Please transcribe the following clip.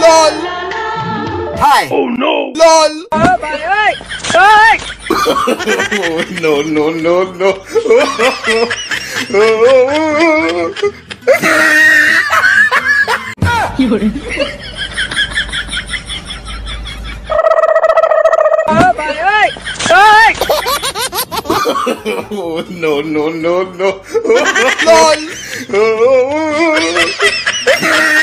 LOL. Hi. Oh no. LOL. Mày ơi. Ơi. No, no, no, no. Mày ơi. Ơi. No, no, no, no. LOL.